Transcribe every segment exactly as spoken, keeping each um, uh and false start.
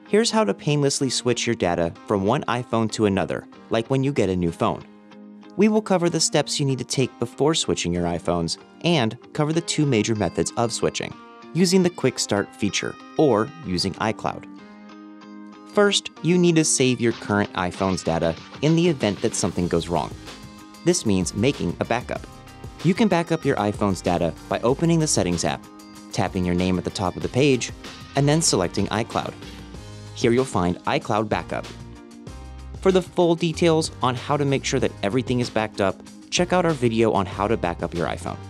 Here's how to painlessly switch your data from one iPhone to another, like when you get a new phone. We will cover the steps you need to take before switching your iPhones and cover the two major methods of switching, using the Quick Start feature or using iCloud. First, you need to save your current iPhone's data in the event that something goes wrong. This means making a backup. You can back up your iPhone's data by opening the Settings app, tapping your name at the top of the page, and then selecting iCloud. Here you'll find iCloud Backup. For the full details on how to make sure that everything is backed up, check out our video on how to back up your iPhone.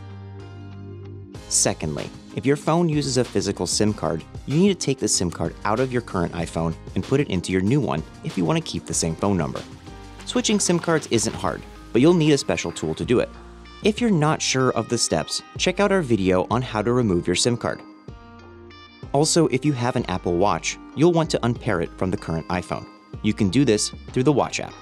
Secondly, if your phone uses a physical SIM card, you need to take the SIM card out of your current iPhone and put it into your new one if you want to keep the same phone number. Switching SIM cards isn't hard, but you'll need a special tool to do it. If you're not sure of the steps, check out our video on how to remove your SIM card. Also, if you have an Apple Watch, you'll want to unpair it from the current iPhone. You can do this through the Watch app.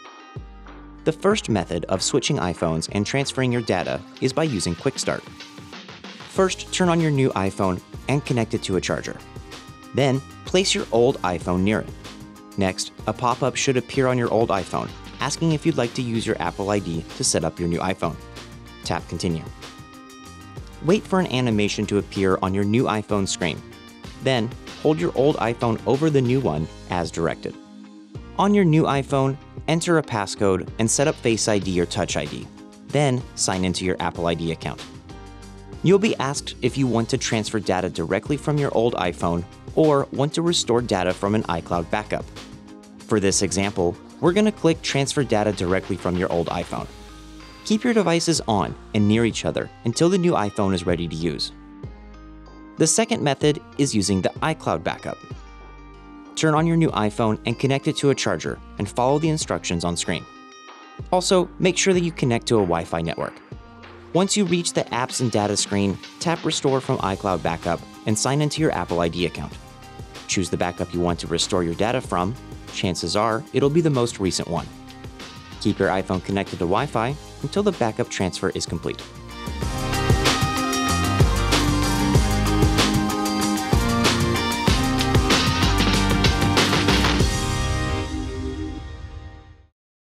The first method of switching iPhones and transferring your data is by using Quick Start. First, turn on your new iPhone and connect it to a charger. Then, place your old iPhone near it. Next, a pop-up should appear on your old iPhone, asking if you'd like to use your Apple I D to set up your new iPhone. Tap Continue. Wait for an animation to appear on your new iPhone screen. Then, hold your old iPhone over the new one as directed. On your new iPhone, enter a passcode and set up Face I D or Touch I D. Then, sign into your Apple I D account. You'll be asked if you want to transfer data directly from your old iPhone or want to restore data from an iCloud backup. For this example, we're going to click Transfer Data directly from your old iPhone. Keep your devices on and near each other until the new iPhone is ready to use. The second method is using the iCloud backup. Turn on your new iPhone and connect it to a charger and follow the instructions on screen. Also, make sure that you connect to a Wi-Fi network. Once you reach the Apps and Data screen, tap Restore from iCloud Backup and sign into your Apple I D account. Choose the backup you want to restore your data from. Chances are it'll be the most recent one. Keep your iPhone connected to Wi-Fi until the backup transfer is complete.